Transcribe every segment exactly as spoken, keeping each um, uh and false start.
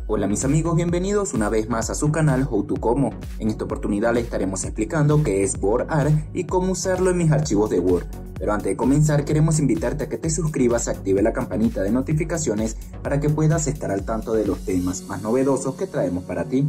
Hola mis amigos, bienvenidos una vez más a su canal How to Como. En esta oportunidad les estaremos explicando qué es WordArt y cómo usarlo en mis archivos de Word. Pero antes de comenzar queremos invitarte a que te suscribas y active la campanita de notificaciones para que puedas estar al tanto de los temas más novedosos que traemos para ti.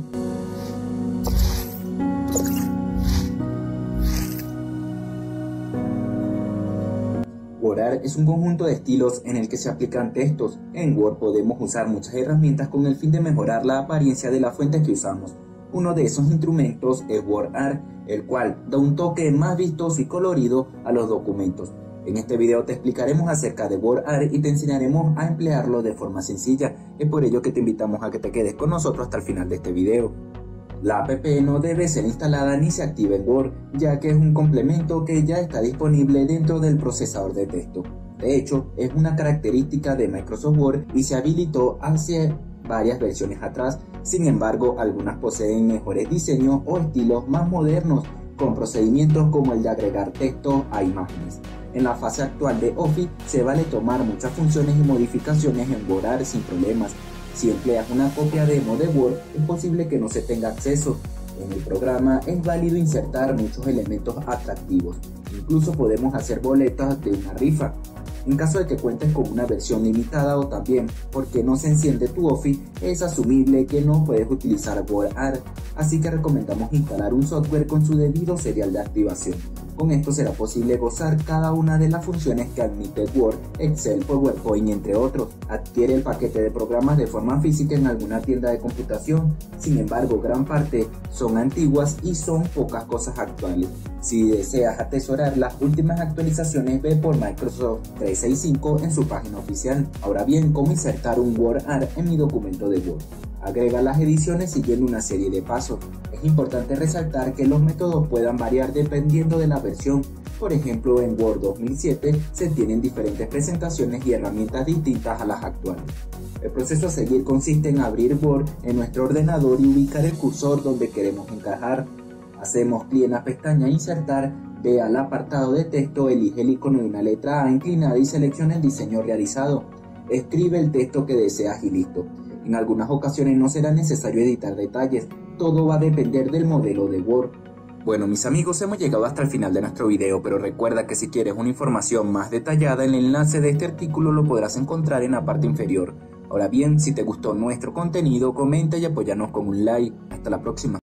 WordArt es un conjunto de estilos en el que se aplican textos. En Word podemos usar muchas herramientas con el fin de mejorar la apariencia de las fuentes que usamos. Uno de esos instrumentos es WordArt, el cual da un toque más vistoso y colorido a los documentos. En este video te explicaremos acerca de WordArt y te enseñaremos a emplearlo de forma sencilla. Es por ello que te invitamos a que te quedes con nosotros hasta el final de este video. La app no debe ser instalada ni se activa en Word, ya que es un complemento que ya está disponible dentro del procesador de texto. De hecho, es una característica de Microsoft Word y se habilitó hace varias versiones atrás. Sin embargo, algunas poseen mejores diseños o estilos más modernos, con procedimientos como el de agregar texto a imágenes. En la fase actual de Office se vale tomar muchas funciones y modificaciones en WordArt sin problemas. Si empleas una copia demo de Word, es posible que no se tenga acceso. En el programa es válido insertar muchos elementos atractivos. Incluso podemos hacer boletas de una rifa. En caso de que cuentes con una versión limitada o también porque no se enciende tu Office, es asumible que no puedes utilizar WordArt. Así que recomendamos instalar un software con su debido serial de activación. Con esto será posible gozar cada una de las funciones que admite Word, Excel, PowerPoint, entre otros. Adquiere el paquete de programas de forma física en alguna tienda de computación. Sin embargo, gran parte son antiguas y son pocas cosas actuales. Si deseas atesorar las últimas actualizaciones, ve por Microsoft trescientos sesenta y cinco en su página oficial. Ahora bien, ¿cómo insertar un WordArt en mi documento de Word? Agrega las ediciones siguiendo una serie de pasos. Es importante resaltar que los métodos puedan variar dependiendo de la versión. Por ejemplo, en Word dos mil siete se tienen diferentes presentaciones y herramientas distintas a las actuales. El proceso a seguir consiste en abrir Word en nuestro ordenador y ubicar el cursor donde queremos encajar. Hacemos clic en la pestaña Insertar, ve al apartado de texto, elige el icono de una letra A inclinada y selecciona el diseño realizado. Escribe el texto que deseas y listo. En algunas ocasiones no será necesario editar detalles, todo va a depender del modelo de Word. Bueno mis amigos, hemos llegado hasta el final de nuestro video, pero recuerda que si quieres una información más detallada, el enlace de este artículo lo podrás encontrar en la parte inferior. Ahora bien, si te gustó nuestro contenido, comenta y apóyanos con un like. Hasta la próxima.